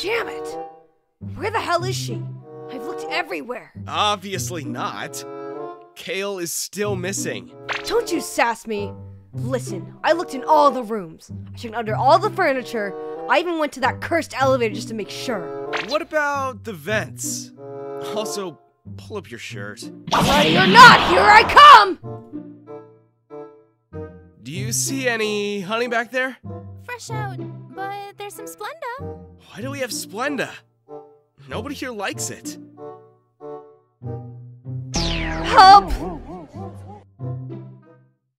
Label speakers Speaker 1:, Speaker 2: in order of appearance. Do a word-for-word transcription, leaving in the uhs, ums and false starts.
Speaker 1: Damn it! Where the hell is she? I've looked everywhere.
Speaker 2: Obviously not. Kale is still missing.
Speaker 1: Don't you sass me. Listen, I looked in all the rooms. I checked under all the furniture. I even went to that cursed elevator just to make sure.
Speaker 2: What about the vents? Also, pull up your shirt.
Speaker 1: Ready or not, here I come!
Speaker 2: Do you see any honey back there?
Speaker 3: Fresh out, but there's some Splenda.
Speaker 2: Why do we have Splenda? Nobody here likes it.
Speaker 1: Help!